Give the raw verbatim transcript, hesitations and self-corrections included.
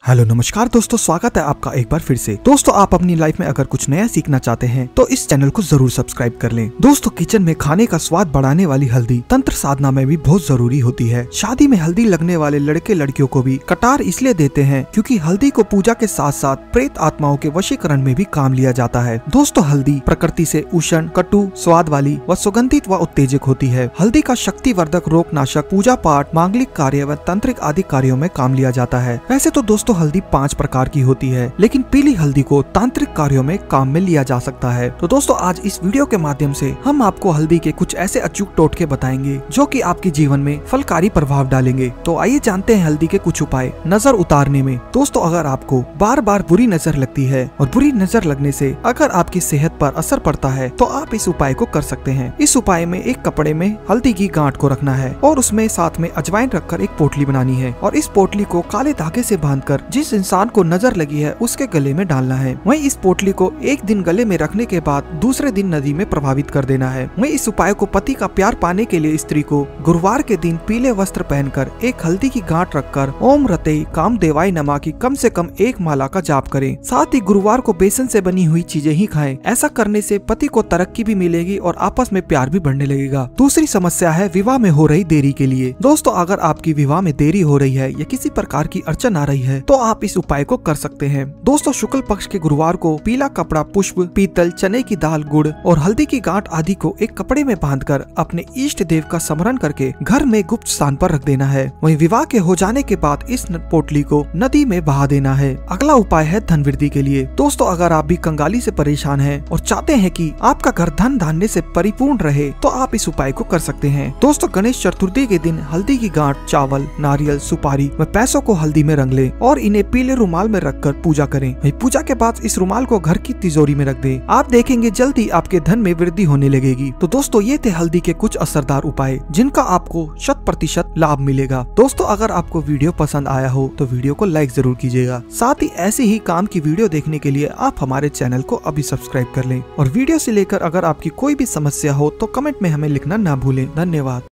Hello नमस्कार दोस्तों, स्वागत है आपका एक बार फिर से। दोस्तों, आप अपनी लाइफ में अगर कुछ नया सीखना चाहते हैं तो इस चैनल को जरूर सब्सक्राइब कर लें। दोस्तों, किचन में खाने का स्वाद बढ़ाने वाली हल्दी तंत्र साधना में भी बहुत जरूरी होती है। शादी में हल्दी लगने वाले लड़के लड़कियों को भी कटार इसलिए देते हैं क्योंकि हल्दी को पूजा के साथ साथ प्रेत आत्माओं के वशीकरण में भी काम लिया जाता है। दोस्तों, हल्दी प्रकृति से उष्ण, कटु, स्वाद वाली व सुगंधित व उत्तेजक होती है। हल्दी का शक्तिवर्धक, रोगनाशक, पूजा पाठ, मांगलिक कार्य व तांत्रिक आदि कार्यों में काम लिया जाता है। वैसे तो दोस्तों हल्दी पांच प्रकार की होती है, लेकिन पीली हल्दी को तांत्रिक कार्यों में काम में लिया जा सकता है। तो दोस्तों, आज इस वीडियो के माध्यम से हम आपको हल्दी के कुछ ऐसे अचूक टोटके बताएंगे जो कि आपके जीवन में फलकारी प्रभाव डालेंगे। तो आइए जानते हैं हल्दी के कुछ उपाय नजर उतारने में। दोस्तों, अगर आपको बार बार बुरी नजर लगती है और बुरी नजर लगने से अगर आपकी सेहत पर असर पड़ता है तो आप इस उपाय को कर सकते हैं। इस उपाय में एक कपड़े में हल्दी की गांठ को रखना है और उसमें साथ में अजवाइन रखकर एक पोटली बनानी है और इस पोटली को काले धागे से बांधकर जिस इंसान को नजर लगी है उसके गले में डालना है। वहीं इस पोटली को एक दिन गले में रखने के बाद दूसरे दिन नदी में प्रभावित कर देना है। वहीं इस उपाय को पति का प्यार पाने के लिए स्त्री को गुरुवार के दिन पीले वस्त्र पहनकर एक हल्दी की गांठ रखकर ओम रते काम देवाय नमा की कम से कम एक माला का जाप करें। साथ ही गुरुवार को बेसन से बनी हुई चीजें ही खाएं। ऐसा करने से पति को तरक्की भी मिलेगी और आपस में प्यार भी बढ़ने लगेगा। दूसरी समस्या है विवाह में हो रही देरी के लिए। दोस्तों, अगर आपकी विवाह में देरी हो रही है या किसी प्रकार की अड़चन आ रही है तो आप इस उपाय को कर सकते हैं। दोस्तों, शुक्ल पक्ष के गुरुवार को पीला कपड़ा, पुष्प, पीतल, चने की दाल, गुड़ और हल्दी की गांठ आदि को एक कपड़े में बांधकर अपने इष्ट देव का स्मरण करके घर में गुप्त स्थान पर रख देना है। वहीं विवाह के हो जाने के बाद इस पोटली को नदी में बहा देना है। अगला उपाय है धन वृद्धि के लिए। दोस्तों, अगर आप भी कंगाली से परेशान हैं और चाहते हैं कि आपका घर धन धान्य से परिपूर्ण रहे तो आप इस उपाय को कर सकते हैं। दोस्तों, गणेश चतुर्थी के दिन हल्दी की गांठ, चावल, नारियल, सुपारी व पैसों को हल्दी में रंग लें और इन्हें पीले रुमाल में रखकर पूजा करें। वही पूजा के बाद इस रुमाल को घर की तिजोरी में रख दें। आप देखेंगे जल्दी आपके धन में वृद्धि होने लगेगी। तो दोस्तों, ये थे हल्दी के कुछ असरदार उपाय जिनका आपको शत प्रतिशत लाभ मिलेगा। दोस्तों, अगर आपको वीडियो पसंद आया हो तो वीडियो को लाइक जरूर कीजिएगा। साथ ही ऐसे ही काम की वीडियो देखने के लिए आप हमारे चैनल को अभी सब्सक्राइब कर लें और वीडियो से लेकर अगर आपकी कोई भी समस्या हो तो कमेंट में हमें लिखना ना भूलें। धन्यवाद।